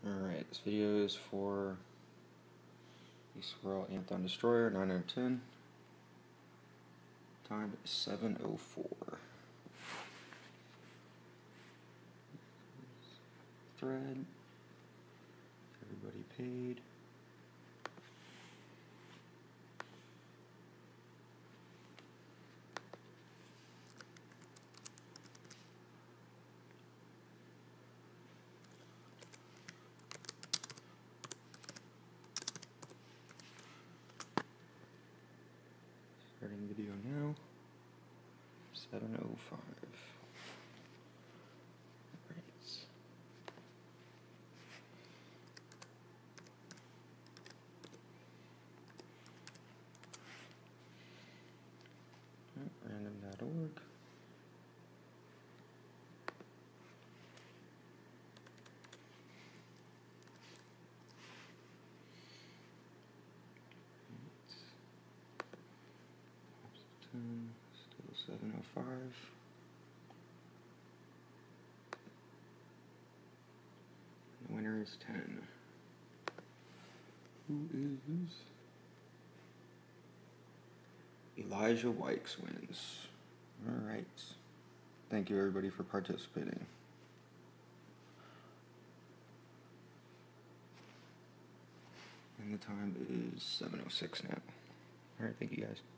Alright, this video is for the Swirl Anthon Destroyer, 9 out of 10. Time is 7:04. Thread. Everybody paid. Starting video now. 7:05. Random.org. Still 7:05. The winner is 10. Who is Elijah Wykes wins. Alright. Thank you everybody for participating. And the time is 7:06 now. Alright, thank you guys.